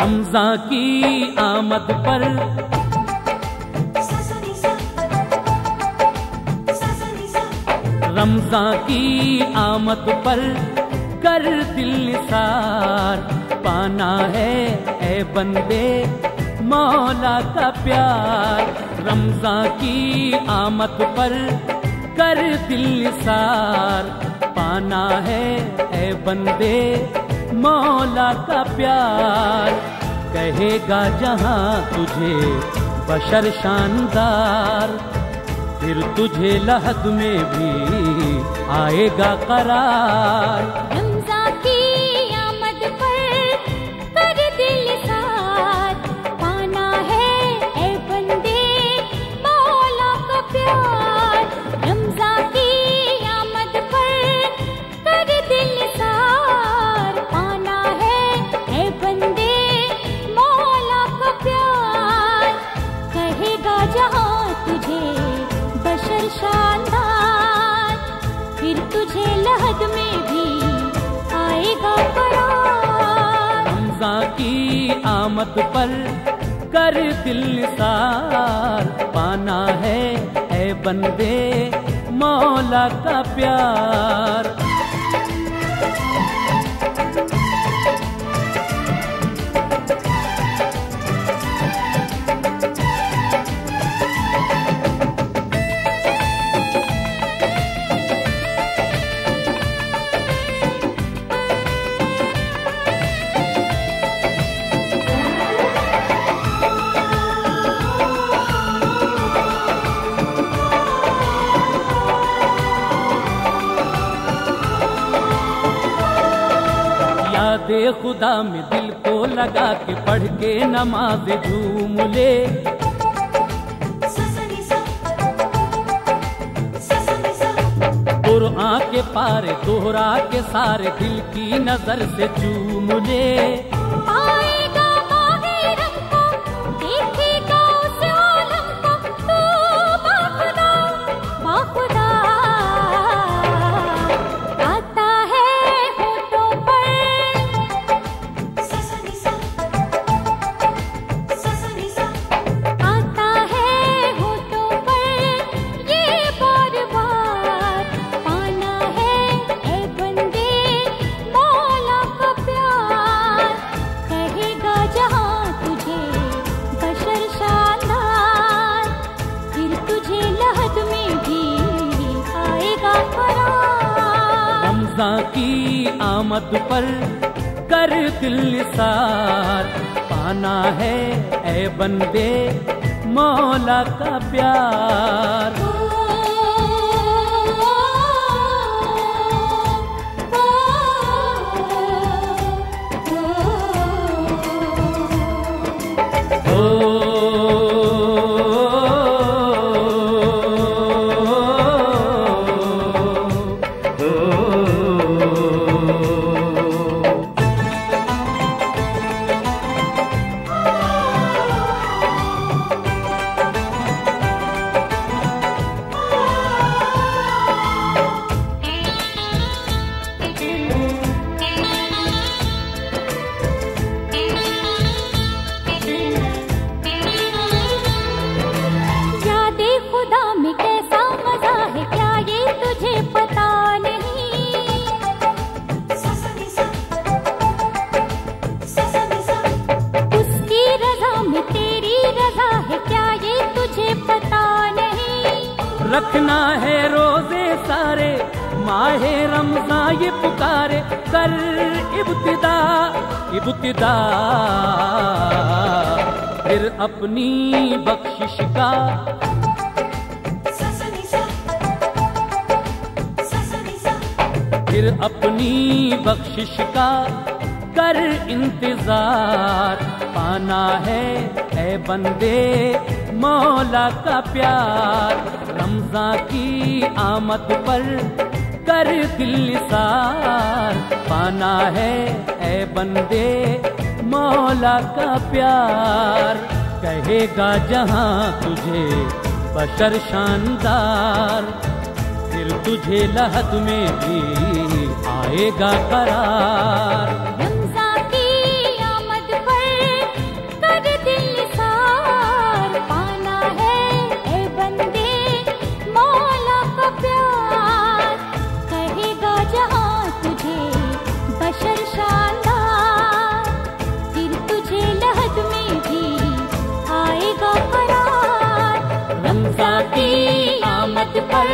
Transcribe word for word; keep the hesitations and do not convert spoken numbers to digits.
रमज़ां की आमद पर रमज़ां की आमद पर कर दिल निसार, पाना है ए बंदे मौला का प्यार। रमज़ां की आमद पर कर दिल निसार, पाना है ए बंदे मौला का प्यार। कहेगा जहां तुझे बशर शानदार, फिर तुझे लहद में भी आएगा करार। रमज़ां की आमद पर कर दिल निसार, पाना है ए बंदे मौला का प्यार। रमज़ां की आमद पर कर दिल निसार, पाना है ए बंदे मौला का प्यार। कहेगा जहां तुझे बशर शानदार, फिर तुझे लहद में भी आएगा करार। रमज़ां की आमद पर कर दिल निसार, पाना है ए बंदे मौला का प्यार। यादे खुदा में दिल को लगा के पढ़ के नमाज झूम ले। कुरान के पारे दोहरा के सारे दिल की नजर से चूम ले। आएगा माहे रब को, देखेगा उस आलम को, तू बाखुदा बाखुदा। आता है होठों पर, आता है होठों पर ये बार बार, पाना है ए बंदे मौला का प्यार। कहेगा जहां तुझे बशर शानदार, फिर तुझे लहद में भी आएगा करार। रमज़ां की आमद पर कर दिल निसार, पाना है ए बंदे मौला का प्यार। यादे खुदा में कैसा मजा है, क्या ये तुझे पता नहीं? उसकी रज़ा में तेरी रज़ा है, क्या ये तुझे पता नहीं? रखना है रोजे सारे माहे रमज़ां ये पुकारे, कर इब्तिदा इब्तिदा, फिर अपनी बख्शिश का फिर अपनी बख्शिश का कर इंतजार, पाना है ए बंदे मौला का प्यार। रमज़ां की आमद पर कर दिल निसार, पाना है ए बंदे मौला का प्यार। कहेगा जहां तुझे बशर शानदार, फिर तुझे लहद में भी आएगा करार। रमज़ां की आमद पर पर